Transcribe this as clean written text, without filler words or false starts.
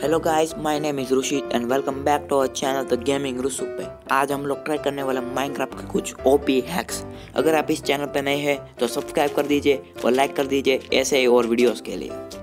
Hello guys, my name is Rushit and welcome back to our channel the gaming Rusu पे। आज हम लोग try करने वाले माइनक्राफ्ट के कुछ ओपी हैक्स। अगर आप इस चैनल पे नए हैं तो सब्सक्राइब कर दीजिए और लाइक कर दीजिए ऐसे ही और वीडियोस के लिए।